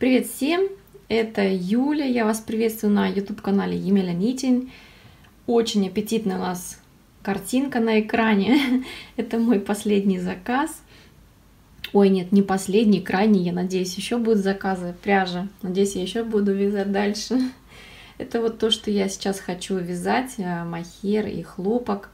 Привет всем! Это Юля. Я вас приветствую на YouTube-канале Емеля Нитинг. Очень аппетитная у нас картинка на экране. Это мой последний заказ. Ой, нет, не последний, крайний. Я надеюсь, еще будут заказы пряжи. Надеюсь, я еще буду вязать дальше. Это вот то, что я сейчас хочу вязать. Мохер и хлопок.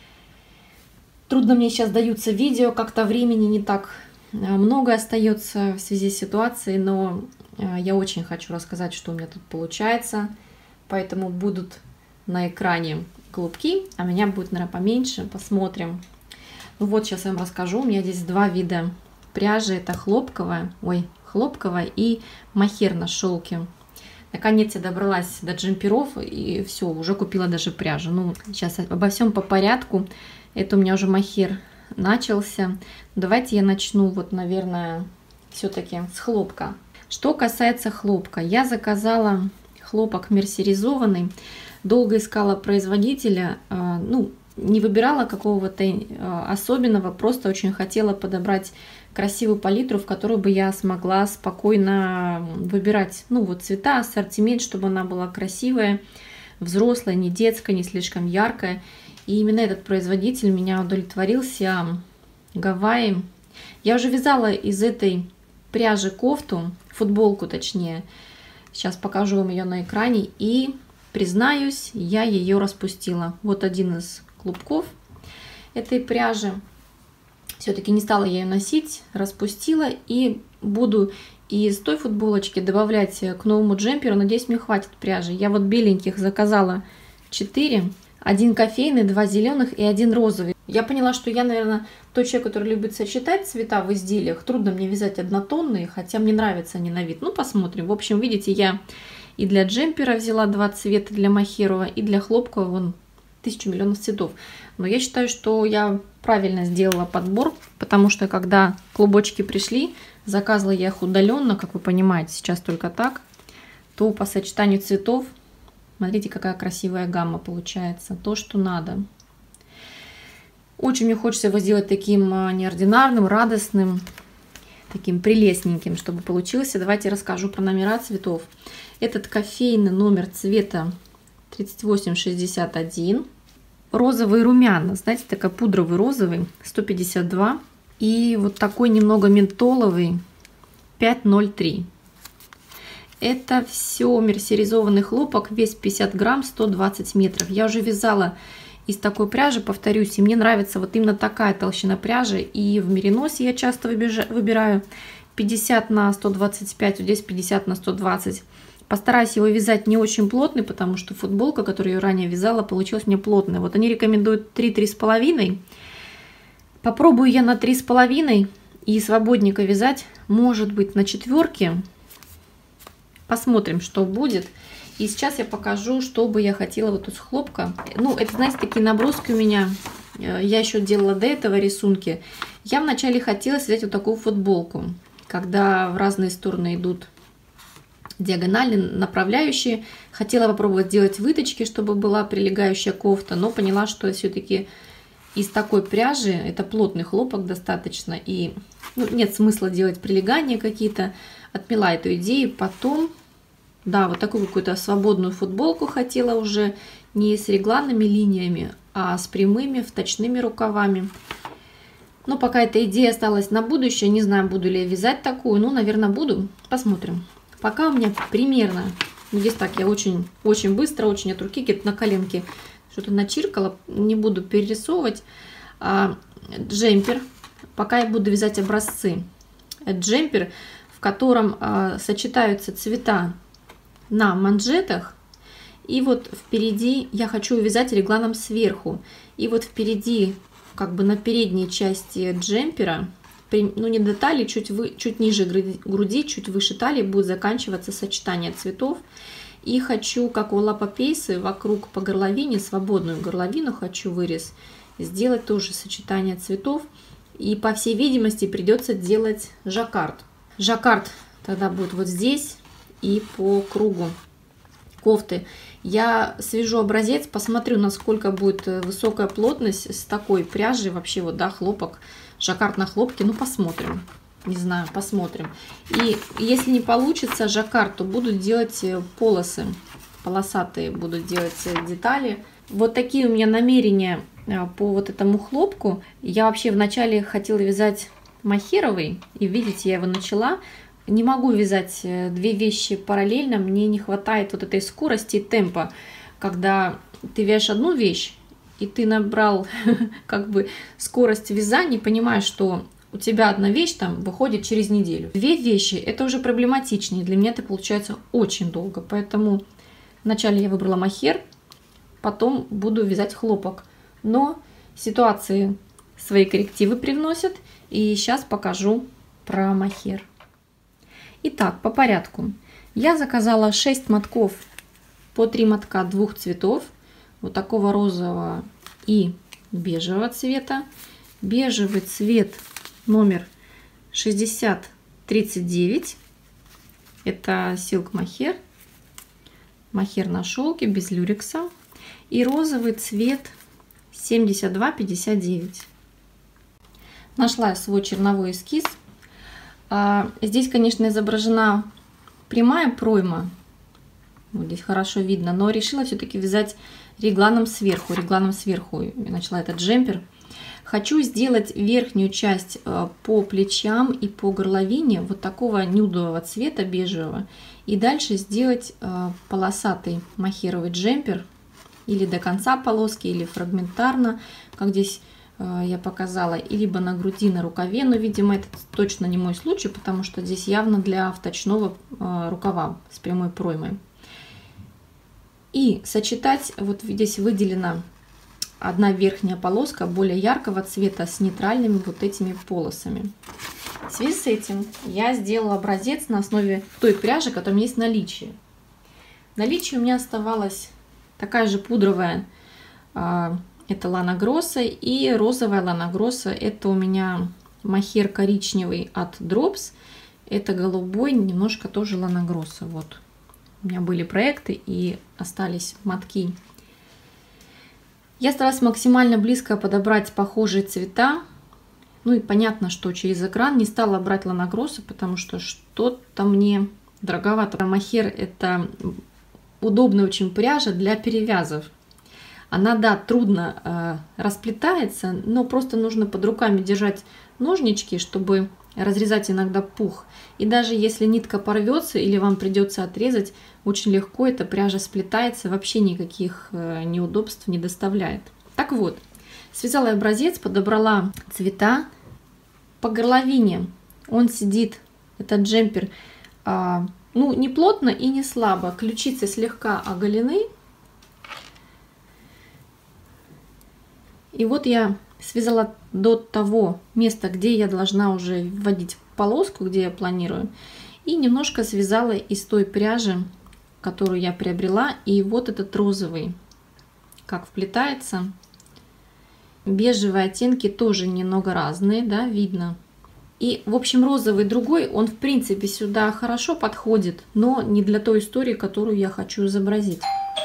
Трудно мне сейчас даются видео. Как-то времени не так много остается в связи с ситуацией, но я очень хочу рассказать, что у меня тут получается. Поэтому будут на экране клубки, а меня будет, наверное, поменьше. Посмотрим. Ну вот, сейчас я вам расскажу. У меня здесь два вида пряжи. Это хлопковая и мохер на шелке. Наконец я добралась до джемперов и все, уже купила даже пряжу. Ну, сейчас обо всем по порядку. Это у меня уже мохер начался. Давайте я начну, вот, наверное, все-таки с хлопка. Что касается хлопка, я заказала хлопок мерсеризованный. Долго искала производителя, ну, не выбирала какого-то особенного, просто очень хотела подобрать красивую палитру, в которую бы я смогла спокойно выбирать, ну, вот цвета, ассортимент, чтобы она была красивая, взрослая, не детская, не слишком яркая. И именно этот производитель меня удовлетворился. Гавайи. Я уже вязала из этой пряжи кофту, футболку точнее. Сейчас покажу вам ее на экране. И, признаюсь, я ее распустила. Вот один из клубков этой пряжи. Все-таки не стала я ее носить, распустила. И буду из той футболочки добавлять к новому джемперу. Надеюсь, мне хватит пряжи. Я вот беленьких заказала 4. Один кофейный, 2 зеленых и 1 розовый. Я поняла, что я, наверное, тот человек, который любит сочетать цвета в изделиях. Трудно мне вязать однотонные, хотя мне нравятся они на вид. Ну, посмотрим. В общем, видите, я и для джемпера взяла 2 цвета, для мохерова, и для хлопкового, вон, 1000 миллионов цветов. Но я считаю, что я правильно сделала подбор, потому что, когда клубочки пришли, заказывала я их удаленно, как вы понимаете, сейчас только так, то по сочетанию цветов, смотрите, какая красивая гамма получается. То, что надо. Очень мне хочется его сделать таким неординарным, радостным, таким прелестненьким, чтобы получился. Давайте расскажу про номера цветов. Этот кофейный номер цвета 3861. Розовый румяна. Знаете, такой пудровый розовый 152. И вот такой немного ментоловый 503. Это все мерсеризованный хлопок, вес 50 грамм, 120 метров. Я уже вязала из такой пряжи, повторюсь, и мне нравится вот именно такая толщина пряжи. И в мериносе я часто выбираю 50 на 125, вот здесь 50 на 120. Постараюсь его вязать не очень плотный, потому что футболка, которую я ранее вязала, получилась мне плотная. Вот они рекомендуют 3-3,5. Попробую я на 3,5 и свободненько вязать, может быть, на 4. Посмотрим, что будет. И сейчас я покажу, что бы я хотела вот из хлопка. Ну, это, знаете, такие наброски у меня. Я еще делала до этого рисунки. Я вначале хотела связать вот такую футболку, когда в разные стороны идут диагонали, направляющие. Хотела попробовать сделать выточки, чтобы была прилегающая кофта, но поняла, что все-таки из такой пряжи, это плотный хлопок достаточно, и ну, нет смысла делать прилегания какие-то. Отмела эту идею. Потом, да, вот такую какую-то свободную футболку хотела уже не с регланными линиями, а с прямыми вточными рукавами. Но пока эта идея осталась на будущее. Не знаю, буду ли я вязать такую. Ну, наверное, буду. Посмотрим. Пока у меня примерно, здесь так я очень быстро, очень от руки, где-то на коленке что-то начиркала. Не буду перерисовывать. Джемпер. Пока я буду вязать образцы. Джемпер, в котором сочетаются цвета на манжетах. И вот впереди я хочу вязать регланом сверху. И вот впереди, как бы на передней части джемпера, ну не до талии, чуть ниже груди, чуть выше талии будет заканчиваться сочетание цветов. И хочу, как у лапопейсы, вокруг по горловине, свободную горловину хочу вырез, сделать тоже сочетание цветов. И по всей видимости придется делать жаккард. Жаккард тогда будет вот здесь и по кругу кофты. Я свяжу образец, посмотрю, насколько будет высокая плотность с такой пряжей. Вообще вот, да, хлопок, жаккард на хлопке. Ну, посмотрим. Не знаю, посмотрим. И если не получится жаккард, то буду делать полосы. Полосатые буду делать детали. Вот такие у меня намерения по вот этому хлопку. Я вообще вначале хотела вязать мохеровый. И видите, я его начала. Не могу вязать две вещи параллельно. Мне не хватает вот этой скорости и темпа. Когда ты вяжешь одну вещь, и ты набрал как бы скорость вязания, понимаешь, что у тебя одна вещь там выходит через неделю. Две вещи это уже проблематичнее. Для меня это получается очень долго. Поэтому вначале я выбрала мохер, потом буду вязать хлопок. Но ситуации свои коррективы привносят. И сейчас покажу про мохер. Итак, по порядку. Я заказала 6 мотков по 3 мотка двух цветов. Вот такого розового и бежевого цвета. Бежевый цвет номер 6039. Это Silk мохер. Мохер на шелке без люрекса. И розовый цвет 7259. Нашла я свой черновой эскиз. Здесь, конечно, изображена прямая пройма. Вот здесь хорошо видно. Но решила все-таки вязать регланом сверху. Регланом сверху я начала этот джемпер. Хочу сделать верхнюю часть по плечам и по горловине вот такого нюдового цвета, бежевого. И дальше сделать полосатый мохеровый джемпер. Или до конца полоски, или фрагментарно, как здесь я показала. И либо на груди, на рукаве. Но, видимо, это точно не мой случай, потому что здесь явно для вточного рукава с прямой проймой. И сочетать, вот здесь выделена одна верхняя полоска более яркого цвета с нейтральными вот этими полосами. В связи с этим я сделала образец на основе той пряжи, которая есть в наличии. В наличии у меня оставалась такая же пудровая, это Лана Гросса, и розовая Лана Гросса, это у меня мохер коричневый от Drops, это голубой, немножко тоже Лана Гросса. Вот. У меня были проекты и остались мотки. Я старалась максимально близко подобрать похожие цвета. Ну и понятно, что через экран не стала брать Лана Гросса, потому что что-то мне дороговато. Мохер это удобная очень пряжа для перевязов. Она, да, трудно расплетается, но просто нужно под руками держать ножнички, чтобы разрезать иногда пух. И даже если нитка порвется или вам придется отрезать, очень легко эта пряжа сплетается, вообще никаких неудобств не доставляет. Так вот, связала образец, подобрала цвета. По горловине он сидит, этот джемпер, ну, не плотно и не слабо. Ключицы слегка оголены. И вот я связала до того места, где я должна уже вводить полоску, где я планирую. И немножко связала из той пряжи, которую я приобрела. И вот этот розовый, как вплетается. Бежевые оттенки тоже немного разные, да, видно. И, в общем, розовый другой, он, в принципе, сюда хорошо подходит, но не для той истории, которую я хочу изобразить.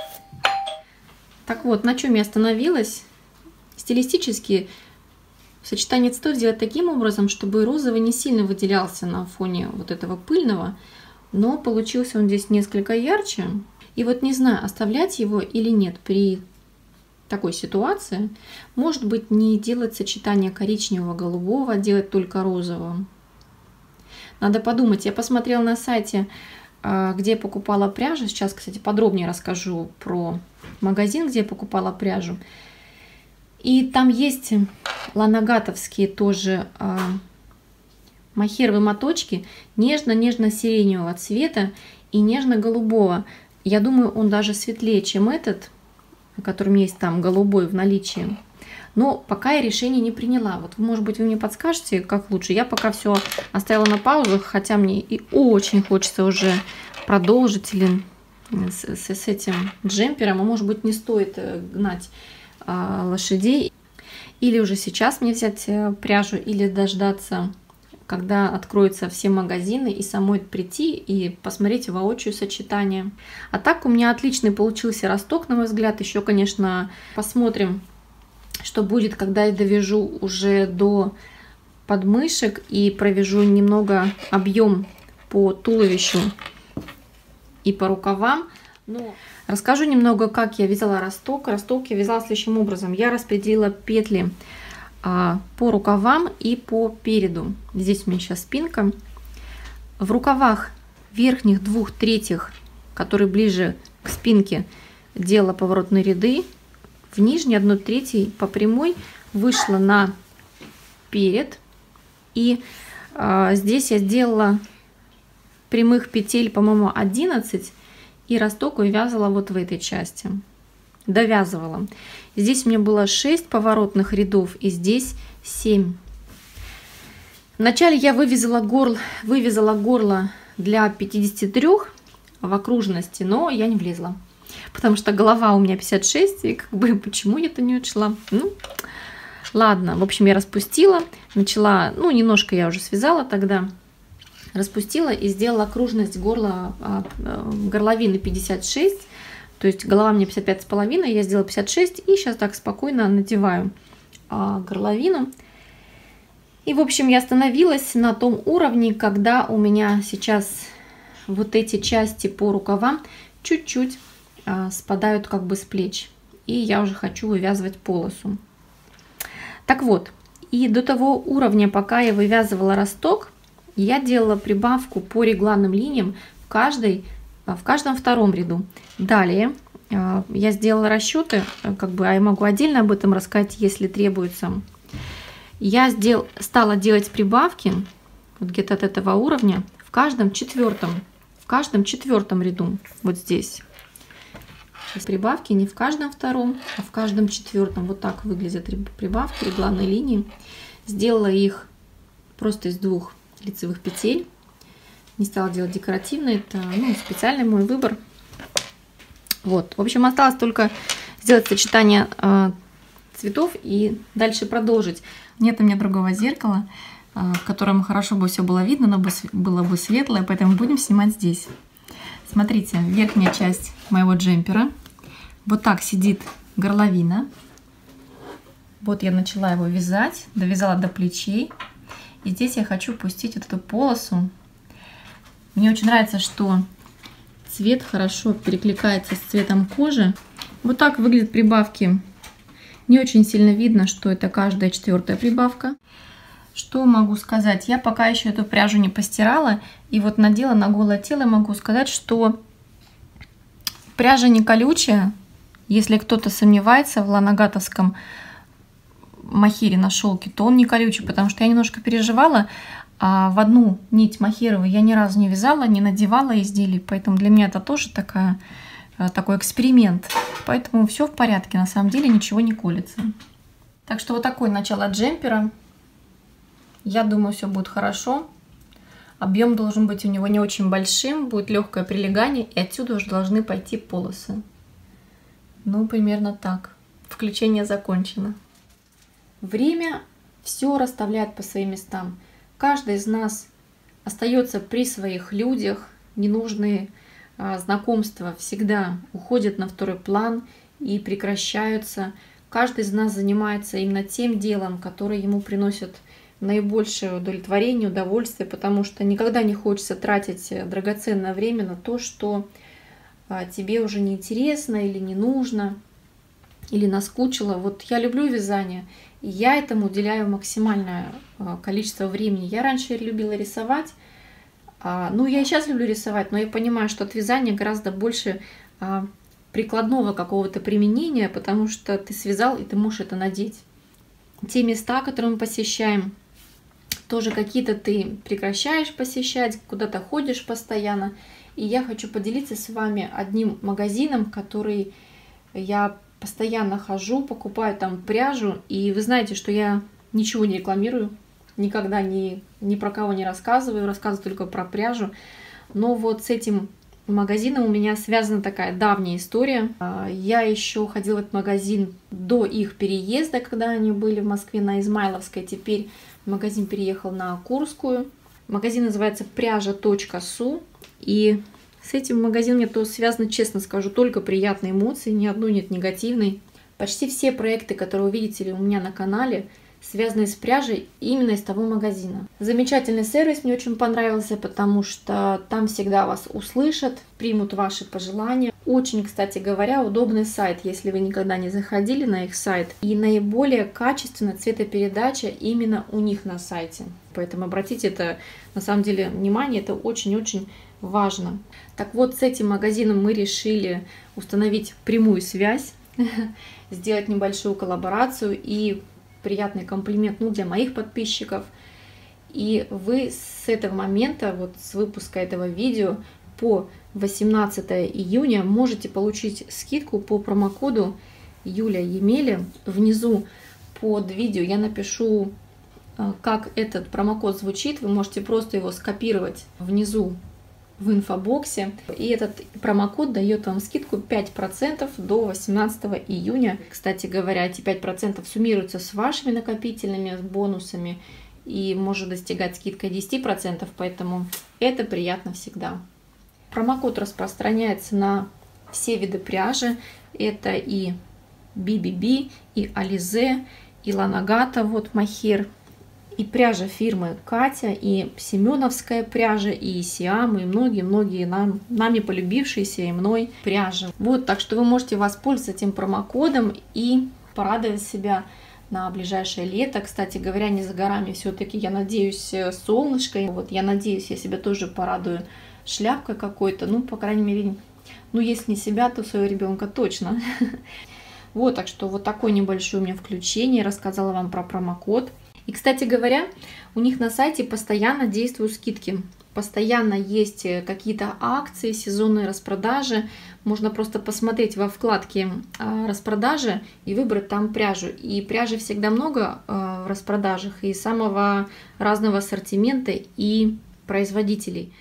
Так вот, на чем я остановилась? Стилистически сочетание цветов сделать таким образом, чтобы розовый не сильно выделялся на фоне вот этого пыльного, но получился он здесь несколько ярче. И вот не знаю, оставлять его или нет при такой ситуации. Может быть, не делать сочетание коричневого-голубого, делать только розового. Надо подумать. Я посмотрела на сайте, где я покупала пряжу. Сейчас, кстати, подробнее расскажу про магазин, где я покупала пряжу. И там есть ланагатовские тоже мохеровые моточки нежно-нежно-сиреневого цвета и нежно-голубого. Я думаю, он даже светлее, чем этот, который у меня есть там голубой в наличии. Но пока я решение не приняла. Вот, может быть, вы мне подскажете, как лучше. Я пока все оставила на паузу, хотя мне и очень хочется уже продолжить или с этим джемпером. А может быть, не стоит гнать лошадей. Или уже сейчас мне взять пряжу, или дождаться, когда откроются все магазины, и самой прийти и посмотреть воочию сочетание. А так у меня отличный получился росток, на мой взгляд. Еще, конечно, посмотрим, что будет, когда я довяжу уже до подмышек и провяжу немного объем по туловищу и по рукавам. Но расскажу немного, как я вязала росток. Росток я вязала следующим образом. Я распределила петли по рукавам и по переду. Здесь у меня сейчас спинка. В рукавах верхних 2/3, которые ближе к спинке, делала поворотные ряды. В нижней 1/3 по прямой вышла на перед. И здесь я сделала прямых петель, по-моему, 11. И росток вывязывала вот в этой части. Довязывала. Здесь у меня было 6 поворотных рядов, и здесь 7. Вначале я вывязала горло для 53 в окружности, но я не влезла. Потому что голова у меня 56, и как бы почему я это не учла? Ну, ладно. В общем, я распустила. Начала, ну, немножко я уже связала тогда. Распустила и сделала окружность горла, горловины 56, то есть голова мне 55,5, я сделала 56, и сейчас так спокойно надеваю горловину. И, в общем, я остановилась на том уровне, когда у меня сейчас вот эти части по рукавам чуть-чуть спадают как бы с плеч, и я уже хочу вывязывать полосу. Так вот, и до того уровня, пока я вывязывала росток, я делала прибавку по регланным линиям в каждом втором ряду. Далее я сделала расчеты, как бы, а я могу отдельно об этом рассказать, если требуется. Я стала делать прибавки вот где-то от этого уровня в каждом четвертом ряду, вот здесь. Сейчас прибавки не в каждом втором, а в каждом четвертом. Вот так выглядят прибавки, регланные линии. Сделала их просто из 2 лицевых петель. Не стала делать декоративно, это специальный мой выбор. Вот, в общем, осталось только сделать сочетание цветов и дальше продолжить. Нет у меня другого зеркала, в котором хорошо бы все было видно, но было бы светлое, поэтому будем снимать здесь. Смотрите, верхняя часть моего джемпера. Вот так сидит горловина. Вот я начала его вязать, довязала до плечей. И здесь я хочу пустить вот эту полосу. Мне очень нравится, что цвет хорошо перекликается с цветом кожи. Вот так выглядят прибавки. Не очень сильно видно, что это каждая 4-я прибавка. Что могу сказать? Я пока еще эту пряжу не постирала. И вот надела на голое тело, могу сказать, что пряжа не колючая. Если кто-то сомневается в ланагатовском махере на шелке, то он не колючий, потому что я немножко переживала. А в одну нить махеровую я ни разу не вязала, не надевала изделий, поэтому для меня это тоже такой эксперимент. Поэтому все в порядке, на самом деле ничего не колется. Так что вот такое начало джемпера. Я думаю, все будет хорошо. Объем должен быть у него не очень большим, будет легкое прилегание, и отсюда уже должны пойти полосы. Ну, примерно так. Включение закончено. Время все расставляет по своим местам. Каждый из нас остается при своих людях. Ненужные знакомства всегда уходят на второй план и прекращаются. Каждый из нас занимается именно тем делом, которое ему приносит наибольшее удовлетворение, удовольствие, потому что никогда не хочется тратить драгоценное время на то, что тебе уже не интересно или не нужно, или наскучило. Вот я люблю вязание, и я этому уделяю максимальное количество времени. Я раньше любила рисовать, ну я и сейчас люблю рисовать, но я понимаю, что от вязания гораздо больше прикладного какого-то применения, потому что ты связал, и ты можешь это надеть. Те места, которые мы посещаем, тоже какие-то ты прекращаешь посещать, куда-то ходишь постоянно. И я хочу поделиться с вами одним магазином, который я постоянно хожу, покупаю там пряжу. И вы знаете, что я ничего не рекламирую, никогда ни про кого не рассказываю, рассказываю только про пряжу. Но вот с этим магазином у меня связана такая давняя история. Я еще ходила в этот магазин до их переезда, когда они были в Москве на Измайловской. Теперь магазин переехал на Курскую. Магазин называется пряжа.су. И с этим магазином мне то связано, честно скажу, только приятные эмоции, ни одной нет негативной. Почти все проекты, которые вы видите у меня на канале, связанные с пряжей именно из того магазина. Замечательный сервис, мне очень понравился, потому что там всегда вас услышат, примут ваши пожелания. Очень, кстати говоря, удобный сайт, если вы никогда не заходили на их сайт. И наиболее качественная цветопередача именно у них на сайте. Поэтому обратите это на самом деле внимание, это очень-очень важно. Так вот, с этим магазином мы решили установить прямую связь, сделать небольшую коллаборацию и приятный комплимент, ну, для моих подписчиков. И вы с этого момента, вот с выпуска этого видео по 18 июня можете получить скидку по промокоду Юля Емеля. Внизу под видео я напишу, как этот промокод звучит. Вы можете просто его скопировать внизу в инфобоксе. И этот промокод дает вам скидку 5% до 18 июня. Кстати говоря, эти 5% суммируются с вашими накопительными бонусами и может достигать скидка 10%, поэтому это приятно всегда. Промокод распространяется на все виды пряжи. Это и BBB, и Alize, и Lanagata, вот мохер, и пряжа фирмы Катя, и семеновская пряжа, и Сиам, и многие-многие нами полюбившиеся и мной пряжи. Вот, так что вы можете воспользоваться этим промокодом и порадовать себя на ближайшее лето. Кстати говоря, не за горами все-таки, я надеюсь, солнышко. Вот я надеюсь, я себя тоже порадую шляпкой какой-то, ну, по крайней мере, ну, если не себя, то своего ребенка точно. Вот, так что вот такое небольшое у меня включение, рассказала вам про промокод. И, кстати говоря, у них на сайте постоянно действуют скидки. Постоянно есть какие-то акции, сезонные распродажи. Можно просто посмотреть во вкладке распродажи и выбрать там пряжу. И пряжи всегда много в распродажах, и самого разного ассортимента и производителей.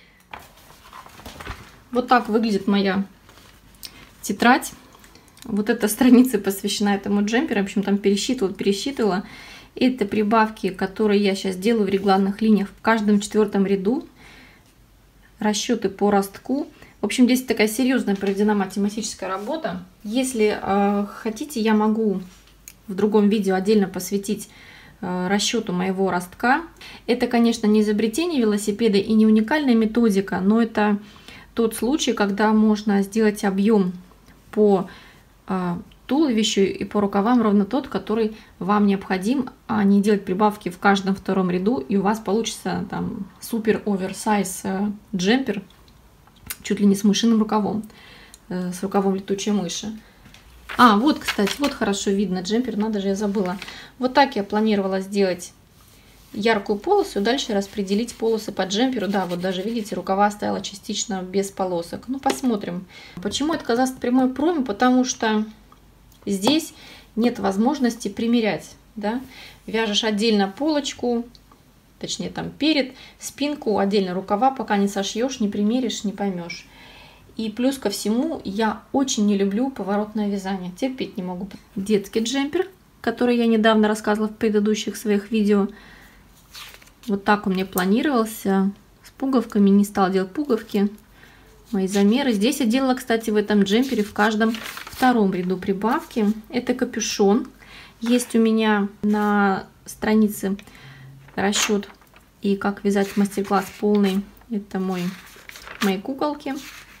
Вот так выглядит моя тетрадь. Вот эта страница посвящена этому джемперу. В общем, там пересчитывала. Это прибавки, которые я сейчас делаю в регланных линиях в каждом 4-м ряду. Расчеты по ростку. В общем, здесь такая серьезная проведена математическая работа. Если хотите, я могу в другом видео отдельно посвятить расчету моего ростка. Это, конечно, не изобретение велосипеда и не уникальная методика, но это тот случай, когда можно сделать объем по туловищу и по рукавам ровно тот, который вам необходим, а не делать прибавки в каждом 2-м ряду, и у вас получится там супер оверсайз джемпер, чуть ли не с мышиным рукавом, с рукавом летучей мыши. А, вот, кстати, вот хорошо видно джемпер, надо же, я забыла. Вот так я планировала сделать яркую полосу, дальше распределить полосы по джемперу. Да, вот даже видите, рукава оставила частично без полосок. Ну, посмотрим. Почему отказаться от прямой проме? Потому что здесь нет возможности примерять, да? Вяжешь отдельно полочку, точнее там перед, спинку, отдельно рукава, пока не сошьешь, не примеришь, не поймешь. И плюс ко всему, я очень не люблю поворотное вязание, терпеть не могу. Детский джемпер, который я недавно рассказывала в предыдущих своих видео. Вот так он мне планировался, с пуговками, не стала делать пуговки. Мои замеры. Здесь я делала, кстати, в этом джемпере в каждом 2-м ряду прибавки. Это капюшон. Есть у меня на странице расчет и как вязать мастер-класс полный. Это мои куколки.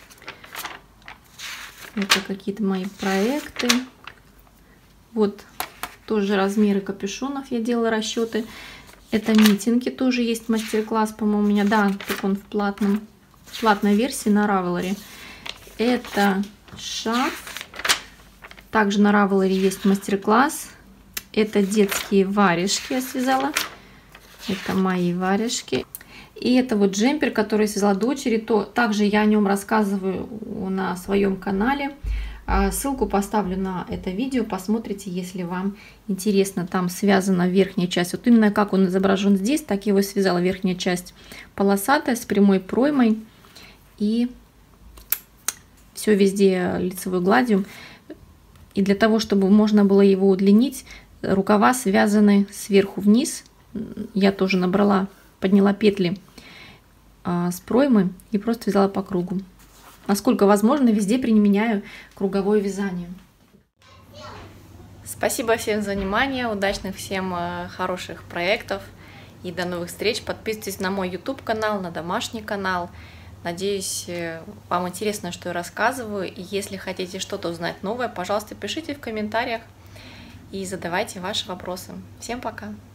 Это какие-то мои проекты. Вот тоже размеры капюшонов я делала расчеты. Это митинги, тоже есть мастер-класс, по-моему, у меня. Да, так он в платной версии на Ravelry. Это шарф. Также на Ravelry есть мастер-класс. Это детские варежки я связала. Это мои варежки. И это вот джемпер, который связала дочери. Также я о нем рассказываю на своем канале. Ссылку поставлю на это видео. Посмотрите, если вам интересно. Там связана верхняя часть. Вот именно как он изображен здесь, так я его связала. Верхняя часть полосатая с прямой проймой. И все везде лицевой гладью. И для того, чтобы можно было его удлинить, рукава связаны сверху вниз. Я тоже подняла петли с проймы и просто вязала по кругу. Насколько возможно, везде применяю круговое вязание. Спасибо всем за внимание, удачных всем хороших проектов и до новых встреч. Подписывайтесь на мой YouTube канал, на домашний канал. Надеюсь, вам интересно, что я рассказываю. И если хотите что-то узнать новое, пожалуйста, пишите в комментариях и задавайте ваши вопросы. Всем пока!